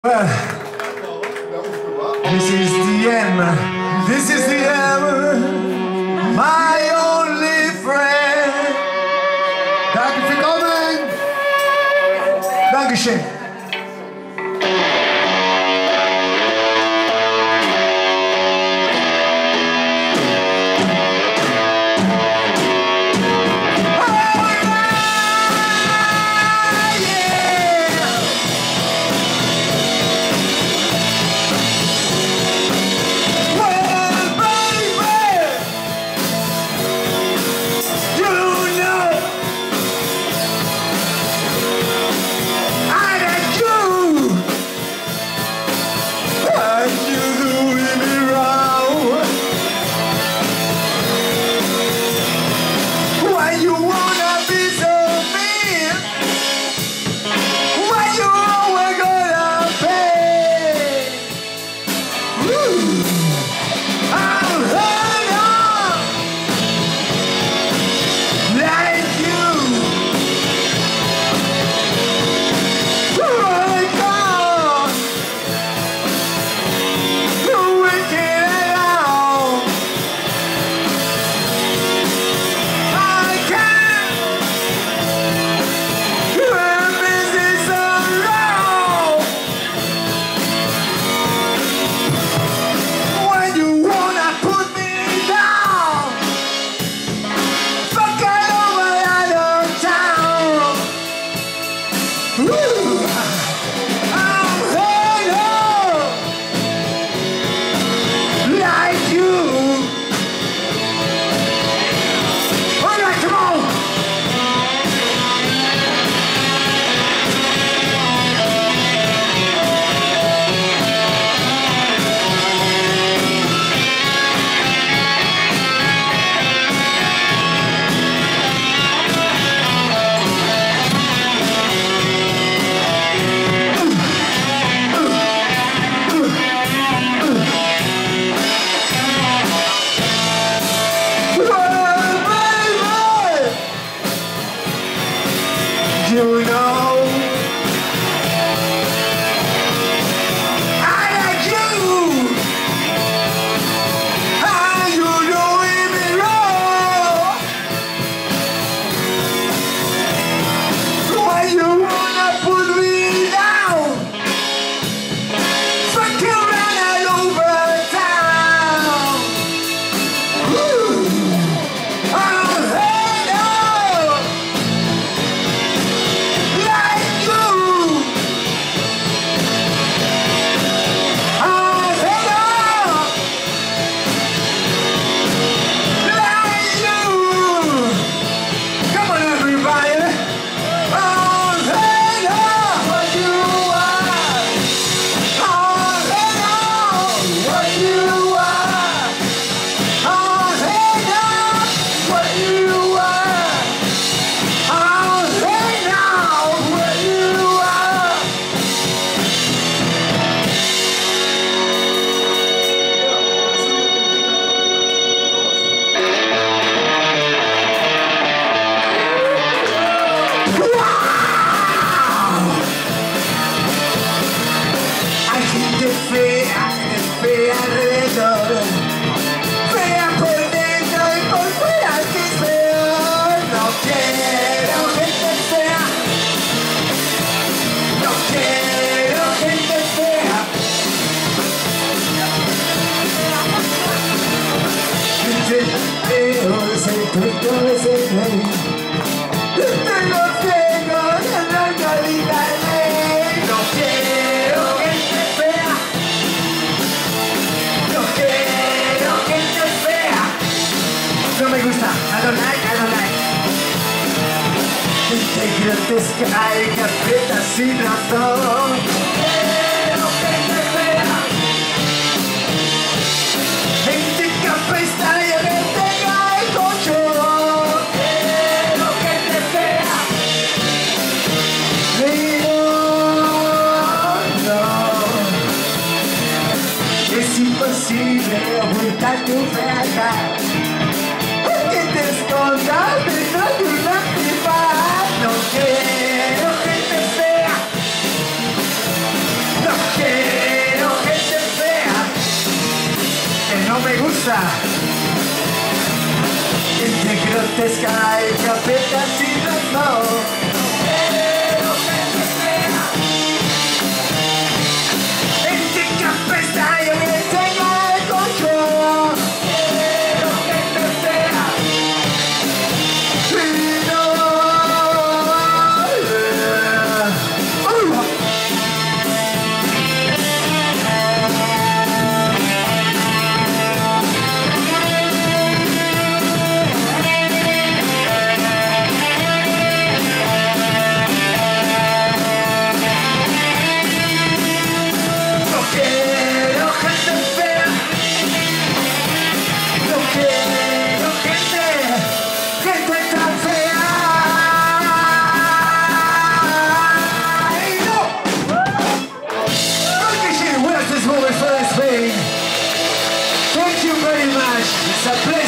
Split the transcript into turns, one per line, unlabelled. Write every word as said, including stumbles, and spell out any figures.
Well, this is the end. This is the end. My only friend. Danke für kommen. Dankeschön. You know I like you. How you doing me wrong? Why you wanna put me down? Fuck you right all over town. Ooh. Oh, hey, no. No me gusta, I don't like, I don't like. Te crees que hay que apretar sin razón. Quiero que te vea. En ti que estaría que tenga el colchón. Quiero que te vea. Y no, no. Es imposible ocultar tu fealdad. Que te escondas detrás de una tipa. No quiero que te vea. No quiero gusta. Gente grotesca y capeta sin razón. Quiero gente fea. Gente que apesta y a mí me tenga el control. Quiero gente fea. Y no, yeah. Uh. Thank you very much. It's a pleasure.